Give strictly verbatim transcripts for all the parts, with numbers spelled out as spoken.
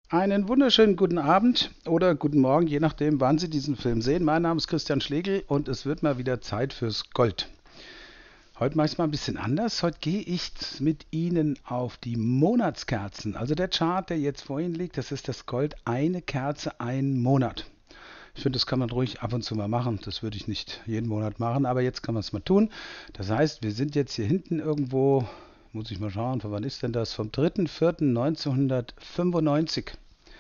Einen wunderschönen guten Abend oder guten Morgen, je nachdem, wann Sie diesen Film sehen. Mein Name ist Christian Schlegel und es wird mal wieder Zeit fürs Gold. Heute mache ich es mal ein bisschen anders. Heute gehe ich mit Ihnen auf die Monatskerzen. Also der Chart, der jetzt vor Ihnen liegt, das ist das Gold, eine Kerze, ein Monat. Ich finde, das kann man ruhig ab und zu mal machen. Das würde ich nicht jeden Monat machen, aber jetzt kann man es mal tun. Das heißt, wir sind jetzt hier hinten irgendwo, muss ich mal schauen, von wann ist denn das? Vom dritter vierter neunzehnhundertfünfundneunzig.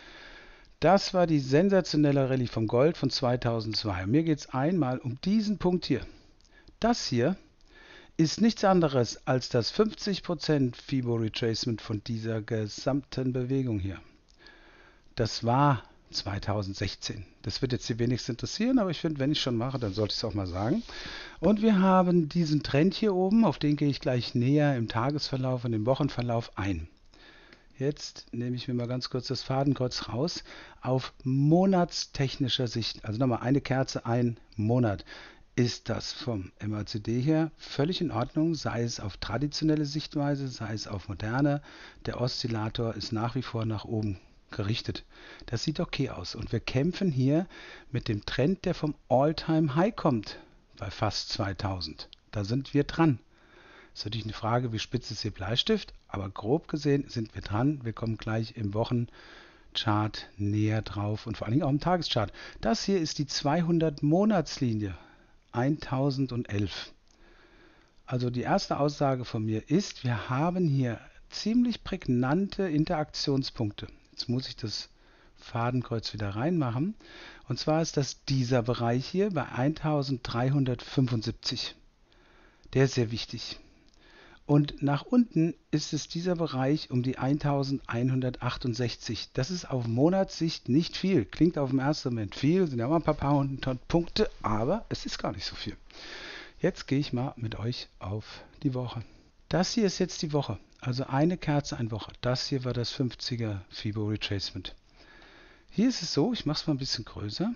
Das war die sensationelle Rallye vom Gold von zweitausendzwei. Mir geht es einmal um diesen Punkt hier. Das hier ist nichts anderes als das fünfzig Prozent FIBO Retracement von dieser gesamten Bewegung hier. Das war zweitausendsechzehn. Das wird jetzt die wenigsten interessieren, aber ich finde, wenn ich schon mache, dann sollte ich es auch mal sagen. Und wir haben diesen Trend hier oben, auf den gehe ich gleich näher im Tagesverlauf und im Wochenverlauf ein. Jetzt nehme ich mir mal ganz kurz das Fadenkreuz raus. Auf monatstechnischer Sicht, also nochmal eine Kerze, ein Monat, ist das vom M A C D her völlig in Ordnung, sei es auf traditionelle Sichtweise, sei es auf moderne. Der Oszillator ist nach wie vor nach oben gerichtet. Das sieht okay aus. Und wir kämpfen hier mit dem Trend, der vom All-Time-High kommt, bei fast zweitausend. Da sind wir dran. Das ist natürlich eine Frage, wie spitz ist Ihr Bleistift, aber grob gesehen sind wir dran. Wir kommen gleich im Wochenchart näher drauf und vor allen Dingen auch im Tageschart. Das hier ist die zweihundert-Monatslinie, tausendelf. Also die erste Aussage von mir ist, wir haben hier ziemlich prägnante Interaktionspunkte. Jetzt muss ich das Fadenkreuz wieder reinmachen. Und zwar ist das dieser Bereich hier bei eintausenddreihundertfünfundsiebzig. Der ist sehr wichtig. Und nach unten ist es dieser Bereich um die eintausendeinhundertachtundsechzig. Das ist auf Monatssicht nicht viel. Klingt auf den ersten Moment viel, sind ja mal ein paar hundert Punkte, aber es ist gar nicht so viel. Jetzt gehe ich mal mit euch auf die Woche. Das hier ist jetzt die Woche, also eine Kerze, eine Woche. Das hier war das fünfziger FIBO Retracement. Hier ist es so, ich mache es mal ein bisschen größer,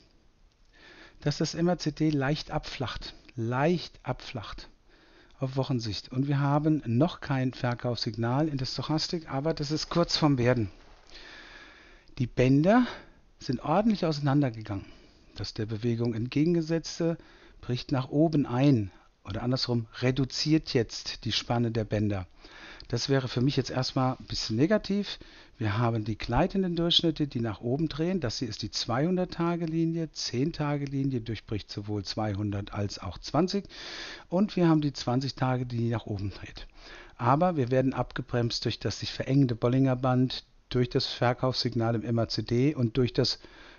dass das M A C D leicht abflacht. Leicht abflacht. Auf Wochensicht. Und wir haben noch kein Verkaufssignal in der Stochastik, aber das ist kurz vorm Werden. Die Bänder sind ordentlich auseinandergegangen. Das der Bewegung entgegengesetzte bricht nach oben ein oder andersrum reduziert jetzt die Spanne der Bänder. Das wäre für mich jetzt erstmal ein bisschen negativ. Wir haben die gleitenden Durchschnitte, die nach oben drehen. Das hier ist die zweihundert-Tage-Linie. zehn-Tage-Linie durchbricht sowohl zweihundert als auch zwanzig. Und wir haben die zwanzig-Tage, die nach oben dreht. Aber wir werden abgebremst durch das sich verengende Bollinger Band, durch das Verkaufssignal im M A C D und durch das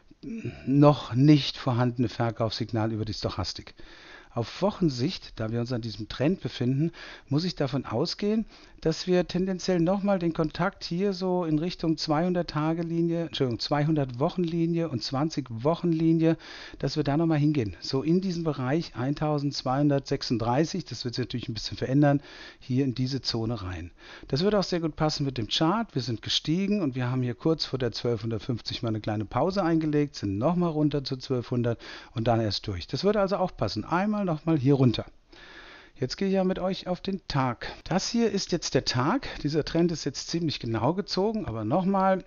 noch nicht vorhandene Verkaufssignal über die Stochastik. Auf Wochensicht, da wir uns an diesem Trend befinden, muss ich davon ausgehen, dass wir tendenziell nochmal den Kontakt hier so in Richtung zweihundert-Tage-Linie, Entschuldigung, zweihundert-Wochen-Linie und zwanzig-Wochen-Linie, dass wir da nochmal hingehen. So in diesem Bereich eintausendzweihundertsechsunddreißig, das wird sich natürlich ein bisschen verändern, hier in diese Zone rein. Das würde auch sehr gut passen mit dem Chart. Wir sind gestiegen und wir haben hier kurz vor der zwölfhundertfünfzig mal eine kleine Pause eingelegt, sind nochmal runter zu zwölfhundert und dann erst durch. Das würde also auch passen. Einmal nochmal hier runter. Jetzt gehe ich ja mit euch auf den Tag. Das hier ist jetzt der Tag. Dieser Trend ist jetzt ziemlich genau gezogen, aber nochmal,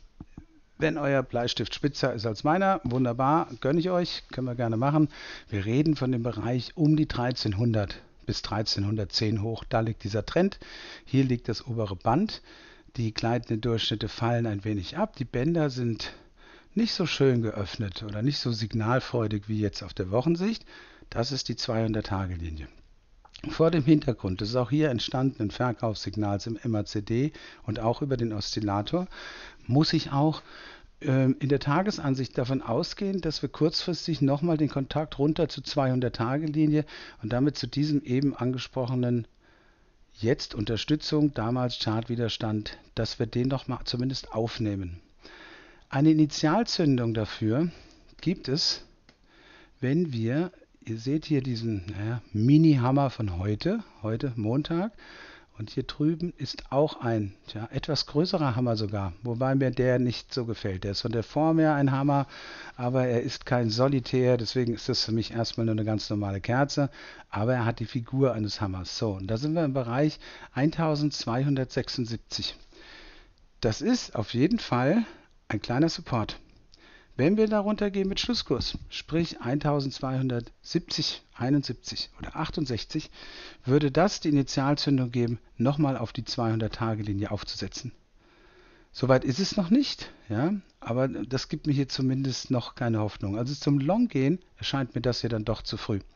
wenn euer Bleistift spitzer ist als meiner, wunderbar, gönne ich euch, können wir gerne machen. Wir reden von dem Bereich um die dreizehnhundert bis dreizehnhundertzehn hoch. Da liegt dieser Trend. Hier liegt das obere Band. Die gleitenden Durchschnitte fallen ein wenig ab. Die Bänder sind nicht so schön geöffnet oder nicht so signalfreudig wie jetzt auf der Wochensicht. Das ist die zweihundert-Tage-Linie. Vor dem Hintergrund des auch hier entstandenen Verkaufssignals im M A C D und auch über den Oszillator muss ich auch äh, in der Tagesansicht davon ausgehen, dass wir kurzfristig nochmal den Kontakt runter zur zweihundert-Tage-Linie und damit zu diesem eben angesprochenen jetzt Unterstützung, damals Chartwiderstand, dass wir den noch mal zumindest aufnehmen. Eine Initialzündung dafür gibt es, wenn wir, ihr seht hier diesen naja, Mini-Hammer von heute, heute Montag, und hier drüben ist auch ein tja, etwas größerer Hammer sogar, wobei mir der nicht so gefällt. Der ist von der Form her ein Hammer, aber er ist kein Solitär, deswegen ist das für mich erstmal nur eine ganz normale Kerze, aber er hat die Figur eines Hammers. So, und da sind wir im Bereich eintausendzweihundertsechsundsiebzig. das ist auf jeden Fall ein kleiner Support. Wenn wir darunter gehen mit Schlusskurs, sprich eintausendzweihundertsiebzig, einundsiebzig oder achtundsechzig, würde das die Initialzündung geben, nochmal auf die zweihundert-Tage-Linie aufzusetzen. Soweit ist es noch nicht, ja, aber das gibt mir hier zumindest noch keine Hoffnung. Also zum Long gehen erscheint mir das hier dann doch zu früh.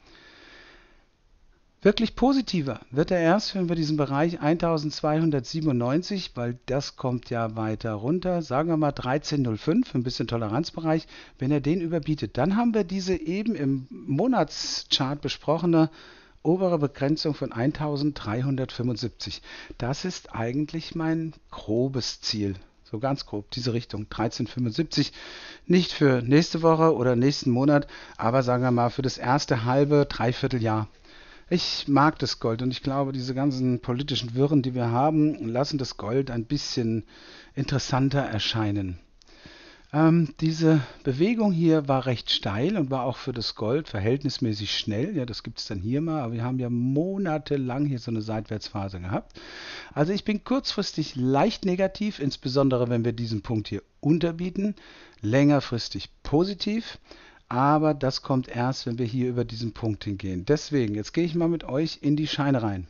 Wirklich positiver wird er erst, wenn wir diesen Bereich eintausendzweihundertsiebenundneunzig, weil das kommt ja weiter runter, sagen wir mal dreizehn Komma null fünf, ein bisschen Toleranzbereich, wenn er den überbietet, dann haben wir diese eben im Monatschart besprochene obere Begrenzung von eintausenddreihundertfünfundsiebzig. Das ist eigentlich mein grobes Ziel. So ganz grob, diese Richtung, dreizehn Komma fünfundsiebzig. Nicht für nächste Woche oder nächsten Monat, aber sagen wir mal für das erste halbe, dreiviertel Jahr. Ich mag das Gold und ich glaube, diese ganzen politischen Wirren, die wir haben, lassen das Gold ein bisschen interessanter erscheinen. Ähm, diese Bewegung hier war recht steil und war auch für das Gold verhältnismäßig schnell. Ja, das gibt es dann hier mal, aber wir haben ja monatelang hier so eine Seitwärtsphase gehabt. Also ich bin kurzfristig leicht negativ, insbesondere wenn wir diesen Punkt hier unterbieten. Längerfristig positiv. Aber das kommt erst, wenn wir hier über diesen Punkt hingehen. Deswegen, jetzt gehe ich mal mit euch in die Scheine rein.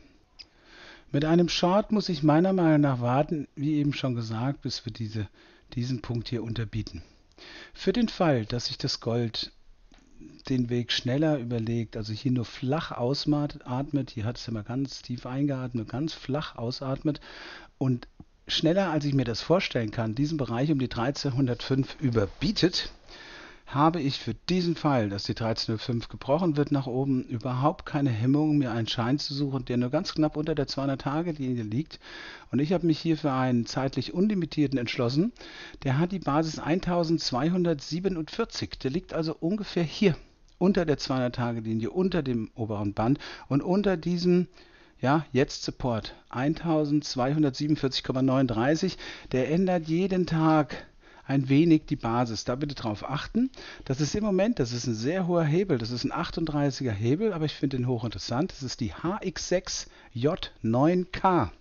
Mit einem Short muss ich meiner Meinung nach warten, wie eben schon gesagt, bis wir diese, diesen Punkt hier unterbieten. Für den Fall, dass sich das Gold den Weg schneller überlegt, also hier nur flach ausatmet, hier hat es immer ganz tief eingeatmet, ganz flach ausatmet und schneller, als ich mir das vorstellen kann, diesen Bereich um die dreizehnhundertfünf überbietet, habe ich für diesen Fall, dass die dreizehnhundertfünf gebrochen wird nach oben, überhaupt keine Hemmung, mir einen Schein zu suchen, der nur ganz knapp unter der zweihundert-Tage-Linie liegt. Und ich habe mich hier für einen zeitlich unlimitierten entschlossen. Der hat die Basis eintausendzweihundertsiebenundvierzig. Der liegt also ungefähr hier unter der zweihundert-Tage-Linie, unter dem oberen Band und unter diesem ja, jetzt Support eintausendzweihundertsiebenundvierzig Komma neununddreißig. Der ändert jeden Tag ein wenig die Basis. Da bitte darauf achten. Das ist im Moment, das ist ein sehr hoher Hebel. Das ist ein achtunddreißiger Hebel, aber ich finde den hochinteressant. Das ist die H X sechs J neun K.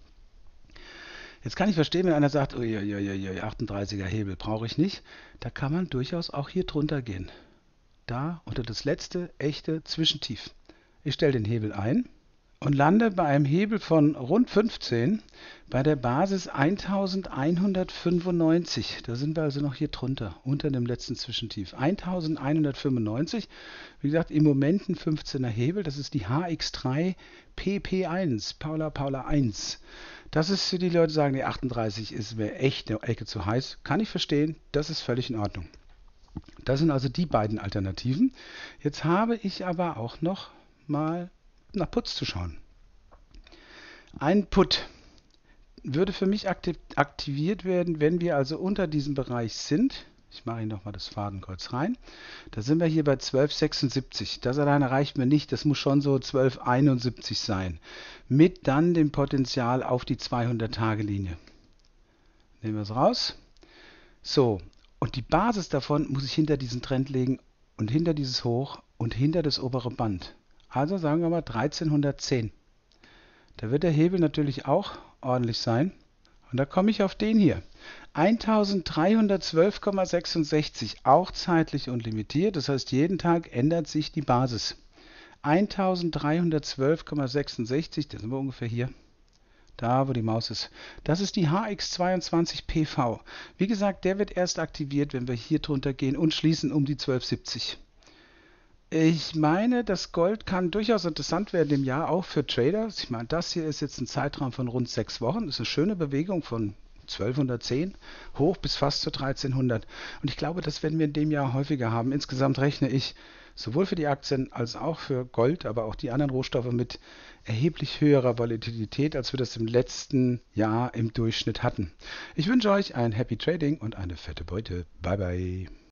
Jetzt kann ich verstehen, wenn einer sagt, uiuiui, achtunddreißiger Hebel brauche ich nicht. Da kann man durchaus auch hier drunter gehen. Da unter das letzte echte Zwischentief. Ich stelle den Hebel ein und lande bei einem Hebel von rund fünfzehn bei der Basis eintausendeinhundertfünfundneunzig. Da sind wir also noch hier drunter, unter dem letzten Zwischentief. eintausendeinhundertfünfundneunzig, wie gesagt, im Moment ein fünfzehner Hebel. Das ist die H X drei P P eins, Paula Paula eins. Das ist für die Leute, die sagen, die achtunddreißig ist mir echt eine Ecke zu heiß. Kann ich verstehen, das ist völlig in Ordnung. Das sind also die beiden Alternativen. Jetzt habe ich aber auch noch mal nach Puts zu schauen. Ein Put würde für mich aktiviert werden, wenn wir also unter diesem Bereich sind. Ich mache hier nochmal das Fadenkreuz rein. Da sind wir hier bei zwölf Komma sechsundsiebzig. Das alleine reicht mir nicht. Das muss schon so zwölf Komma einundsiebzig sein. Mit dann dem Potenzial auf die zweihundert-Tage-Linie. Nehmen wir es raus. So, und die Basis davon muss ich hinter diesen Trend legen und hinter dieses Hoch und hinter das obere Band. Also sagen wir mal dreizehnhundertzehn. Da wird der Hebel natürlich auch ordentlich sein. Und da komme ich auf den hier. eintausenddreihundertzwölf Komma sechsundsechzig, auch zeitlich unlimitiert. Das heißt, jeden Tag ändert sich die Basis. eintausenddreihundertzwölf Komma sechsundsechzig, da sind wir ungefähr hier. Da, wo die Maus ist. Das ist die H X zweiundzwanzig P V. Wie gesagt, der wird erst aktiviert, wenn wir hier drunter gehen und schließen um die zwölf Komma siebzig. Ich meine, das Gold kann durchaus interessant werden im Jahr, auch für Trader. Ich meine, das hier ist jetzt ein Zeitraum von rund sechs Wochen. Das ist eine schöne Bewegung von zwölfhundertzehn hoch bis fast zu dreizehnhundert. Und ich glaube, das werden wir in dem Jahr häufiger haben. Insgesamt rechne ich sowohl für die Aktien als auch für Gold, aber auch die anderen Rohstoffe mit erheblich höherer Volatilität, als wir das im letzten Jahr im Durchschnitt hatten. Ich wünsche euch ein Happy Trading und eine fette Beute. Bye bye.